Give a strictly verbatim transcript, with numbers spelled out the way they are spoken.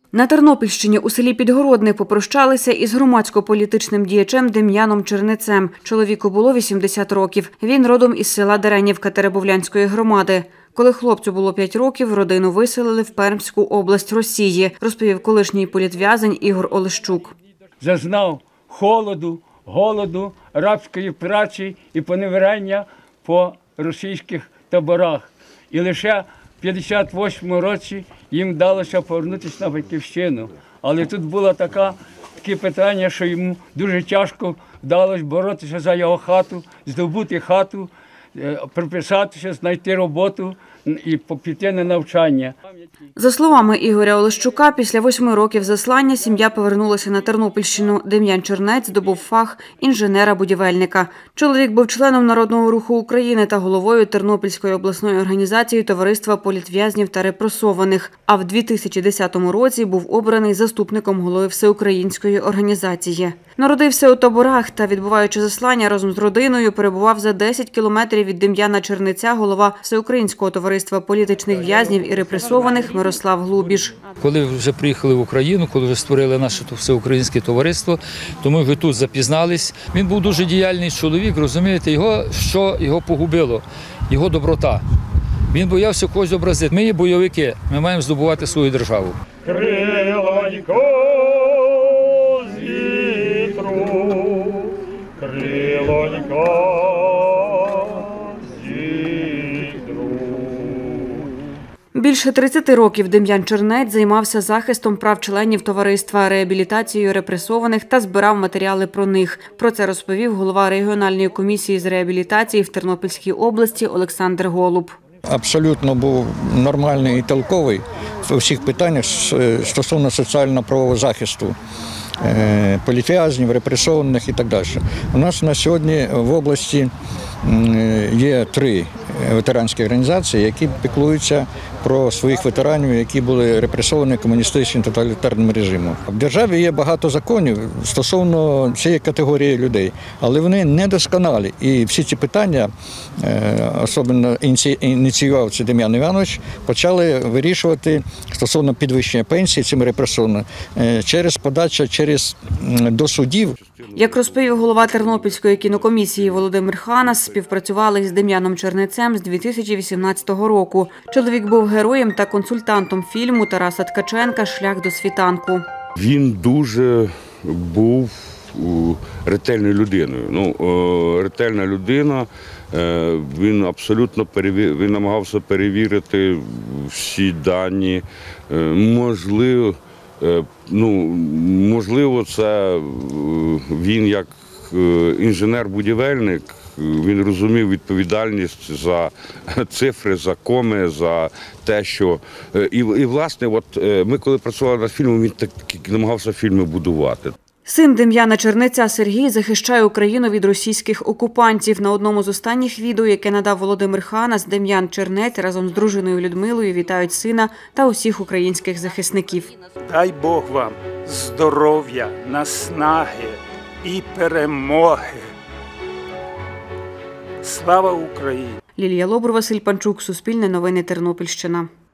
На Тернопільщині у селі Підгородне попрощалися із громадсько-політичним діячем Дем'яном Чернецем. Чоловіку було вісімдесят років. Він родом із села Деренівка Теребовлянської громади. Коли хлопцю було п'ять років, родину виселили в Пермську область Росії, розповів колишній політв'язень Ігор Олещук. Зазнав холоду, голоду, рабської праці і поневіряння по російських таборах. І лише в п'ятдесят восьмому році їм вдалося повернутися на Батьківщину. Але тут було така, таке питання, що йому дуже тяжко вдалося боротися за його хату, здобути хату, приписатися, знайти роботу і піти на навчання. За словами Ігоря Олещука, після восьми років заслання сім'я повернулася на Тернопільщину. Дем'ян Чернець здобув фах інженера-будівельника. Чоловік був членом Народного руху України та головою Тернопільської обласної організації Товариства політв'язнів та репресованих. А в дві тисячі десятому році був обраний заступником голови всеукраїнської організації. Народився у таборах та, відбуваючи заслання разом з родиною, перебував за десять кілометрів від Дем'яна Чернеця голова Всеукраїнського товариства політичних в'язнів і репресованих Мирослав Глубіш. Коли вже приїхали в Україну, коли вже створили наше всеукраїнське товариство, то ми вже тут запізнались. Він був дуже діяльний чоловік, розумієте, його, що його погубило, його доброта. Він боявся когось образити. Ми є бойовики, ми маємо здобувати свою державу. Крилонько з вітру, крилонько з вітру. Більше тридцяти років Дем'ян Чернець займався захистом прав членів товариства, реабілітацією репресованих та збирав матеріали про них. Про це розповів голова регіональної комісії з реабілітації в Тернопільській області Олександр Голуб. Абсолютно був нормальний і толковий у всіх питаннях стосовно соціально-правового захисту політв'язнів, репресованих і так далі. У нас на сьогодні в області є три ветеранські організації, які піклуються про своїх ветеранів, які були репресовані комуністичним тоталітарним режимом. В державі є багато законів стосовно цієї категорії людей, але вони недосконалі. І всі ці питання, особливо ініціював це Дем'ян Іванович, почали вирішувати стосовно підвищення пенсії цим репресованим через подачу, через до судів. Як розповів голова Тернопільської кінокомісії Володимир Ханас, співпрацювали із Дем'яном Чернецем з дві тисячі вісімнадцятого року. Чоловік був героєм та консультантом фільму Тараса Ткаченка «Шлях до світанку». Він дуже був ретельною людиною. Ну, ретельна людина, він абсолютно перевір... він намагався перевірити всі дані, можливо, Ну, можливо, це він як інженер-будівельник, він розумів відповідальність за цифри, за коми, за те, що… І, і власне, от ми коли працювали над фільмом, він так намагався фільми будувати. Син Дем'яна Чернеця Сергій захищає Україну від російських окупантів. На одному з останніх відео, яке надав Володимир Ханас, Дем'ян Чернець разом з дружиною Людмилою вітають сина та усіх українських захисників. Дай Бог вам здоров'я, наснаги і перемоги. Слава Україні! Лілія Лобур, Василь Панчук, Суспільне новини, Тернопільщина.